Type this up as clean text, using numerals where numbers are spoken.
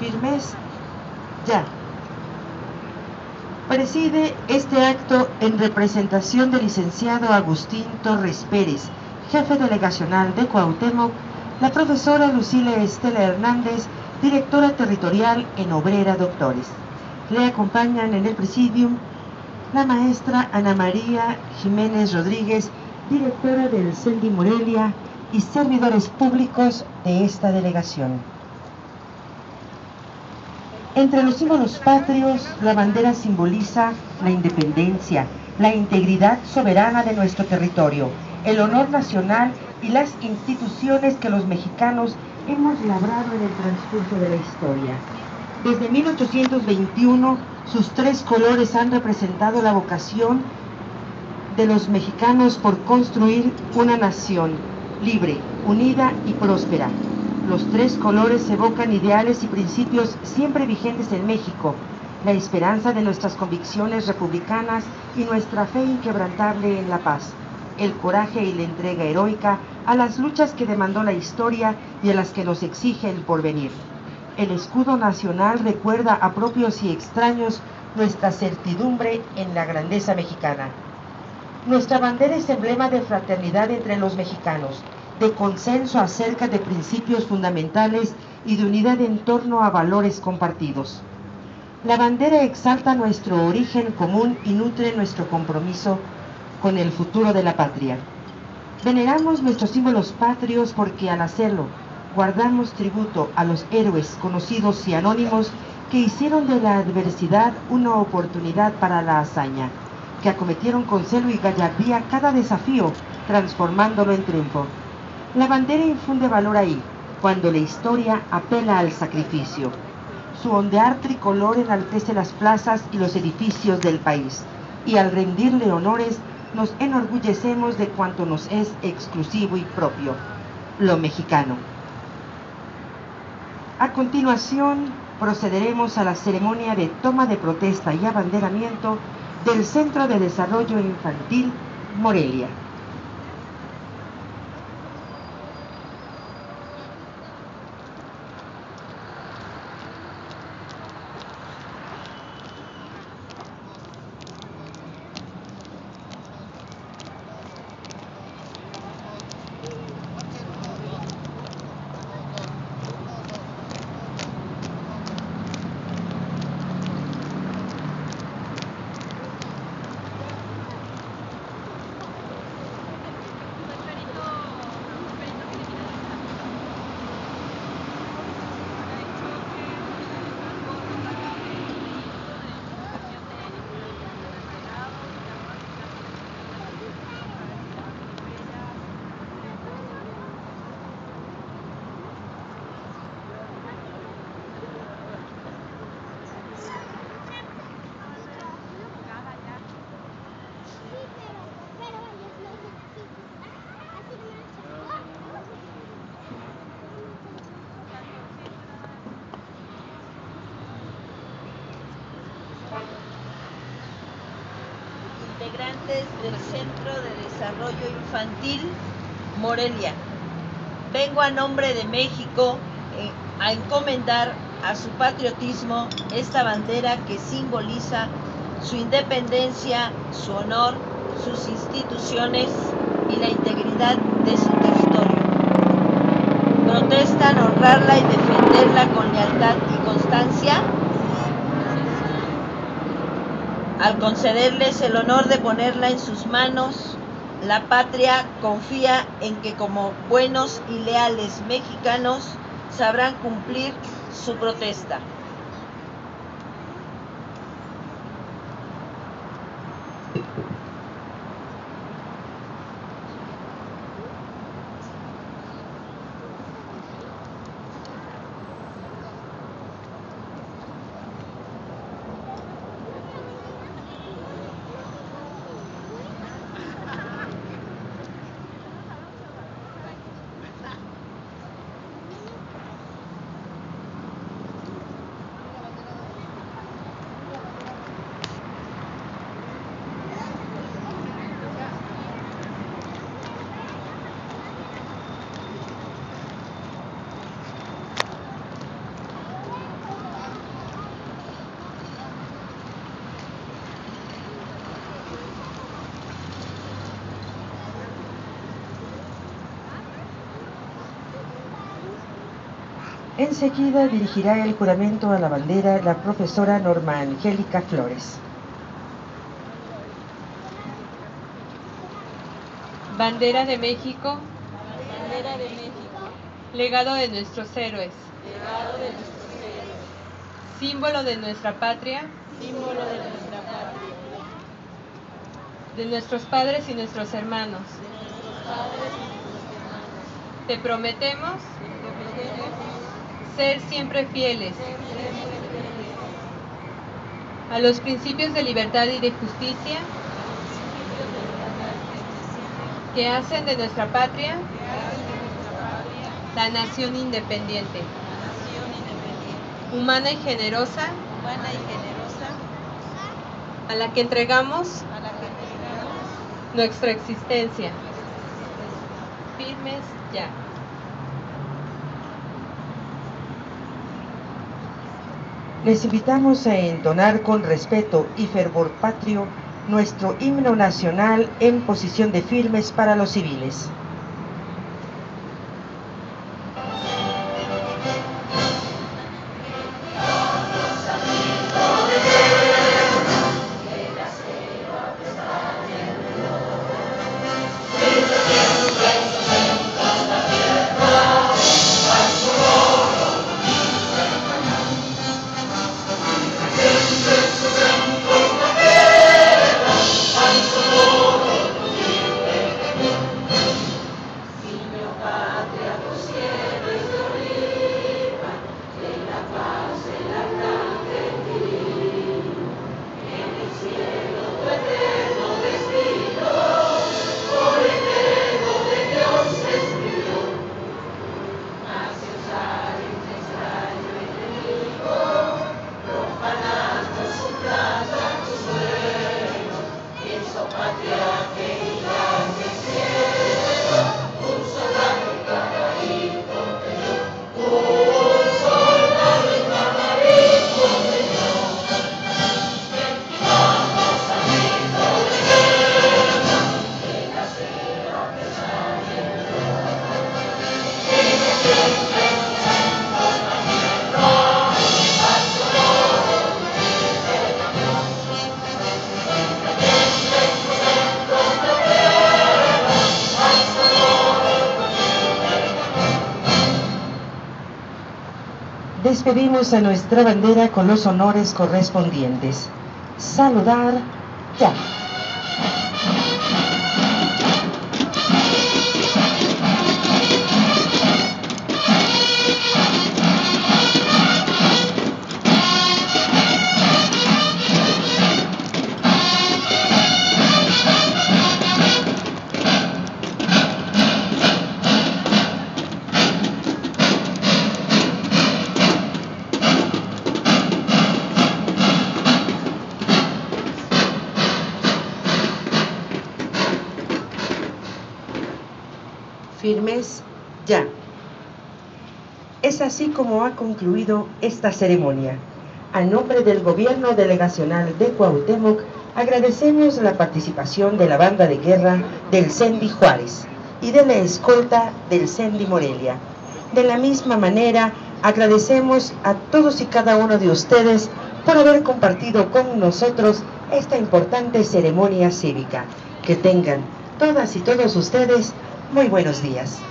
firmes ya. Preside este acto en representación del licenciado Agustín Torres Pérez, jefe delegacional de Cuauhtémoc, la profesora Lucila Estela Hernández, directora territorial en Obrera Doctores. Le acompañan en el presidium la maestra Ana María Jiménez Rodríguez, directora del CENDI Morelia, y servidores públicos de esta delegación. Entre los símbolos patrios, la bandera simboliza la independencia, la integridad soberana de nuestro territorio, el honor nacional y las instituciones que los mexicanos hemos labrado en el transcurso de la historia. Desde 1821, sus tres colores han representado la vocación de los mexicanos por construir una nación libre, unida y próspera. Los tres colores evocan ideales y principios siempre vigentes en México, la esperanza de nuestras convicciones republicanas y nuestra fe inquebrantable en la paz, el coraje y la entrega heroica a las luchas que demandó la historia y a las que nos exige el porvenir. El escudo nacional recuerda a propios y extraños nuestra certidumbre en la grandeza mexicana. Nuestra bandera es emblema de fraternidad entre los mexicanos, de consenso acerca de principios fundamentales y de unidad en torno a valores compartidos. La bandera exalta nuestro origen común y nutre nuestro compromiso con el futuro de la patria. Veneramos nuestros símbolos patrios porque al hacerlo guardamos tributo a los héroes conocidos y anónimos que hicieron de la adversidad una oportunidad para la hazaña, que acometieron con celo y gallardía cada desafío, transformándolo en triunfo. La bandera infunde valor ahí, cuando la historia apela al sacrificio. Su ondear tricolor enaltece las plazas y los edificios del país, y al rendirle honores nos enorgullecemos de cuanto nos es exclusivo y propio, lo mexicano. A continuación, procederemos a la ceremonia de toma de protesta y abanderamiento del Centro de Desarrollo Infantil Morelia. Integrantes del Centro de Desarrollo Infantil Morelia. Vengo a nombre de México a encomendar a su patriotismo esta bandera que simboliza su independencia, su honor, sus instituciones y la integridad de su territorio. Protestan honrarla y defenderla con lealtad y constancia. Al concederles el honor de ponerla en sus manos, la patria confía en que como buenos y leales mexicanos sabrán cumplir su protesta. Enseguida dirigirá el juramento a la bandera la profesora Norma Angélica Flores. Bandera de México, bandera de México, legado de nuestros héroes, legado de nuestros héroes, símbolo de nuestra patria, símbolo de nuestra patria, de nuestros padres y nuestros hermanos. de nuestros padres y nuestros hermanos. Te prometemos Te prometemos ser siempre fieles ser siempre fieles a los principios de libertad y de justicia que hacen de nuestra patria la nación independiente, humana y generosa, a la que entregamos nuestra existencia. Firmes ya. Les invitamos a entonar con respeto y fervor patrio nuestro himno nacional en posición de firmes para los civiles. Despedimos a nuestra bandera con los honores correspondientes. Saludar ya. Firmes ya. Es así como ha concluido esta ceremonia. A nombre del Gobierno Delegacional de Cuauhtémoc, agradecemos la participación de la banda de guerra del CENDI Juárez y de la escolta del CENDI Morelia. De la misma manera, agradecemos a todos y cada uno de ustedes por haber compartido con nosotros esta importante ceremonia cívica. Que tengan todas y todos ustedes muy buenos días.